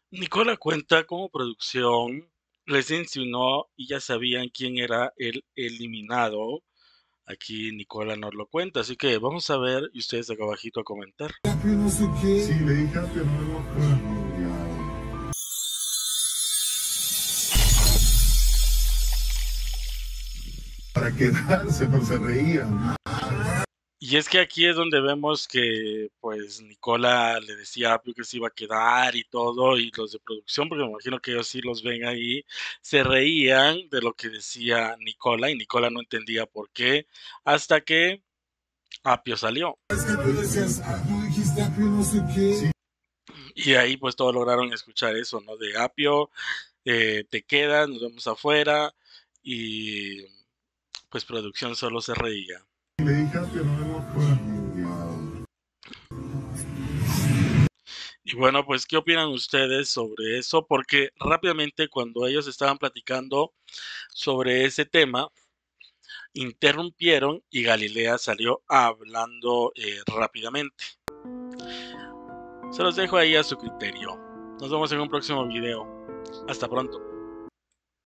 Nicola cuenta cómo producción les insinuó y ya sabían quién era el eliminado. Aquí Nicola nos lo cuenta, así que vamos a ver y ustedes acá abajito a comentar. No sé qué. Sí, le dije a pero no me acuerdo. Para quedarse, pero se reían. Y es que aquí es donde vemos que pues Nicola le decía a Apio que se iba a quedar y todo, y los de producción, porque me imagino que ellos sí los ven ahí, se reían de lo que decía Nicola y Nicola no entendía por qué, hasta que Apio salió. Es que tú decías, tú dijiste Apio no sé qué. Sí. Y ahí pues todos lograron escuchar eso, ¿no? De Apio, te quedas, nos vemos afuera, y pues producción solo se reía. Le dije Apio, no me acuerdo. Y bueno, pues, ¿qué opinan ustedes sobre eso? Porque rápidamente cuando ellos estaban platicando sobre ese tema, interrumpieron y Galilea salió hablando rápidamente. Se los dejo ahí a su criterio. Nos vemos en un próximo video. Hasta pronto.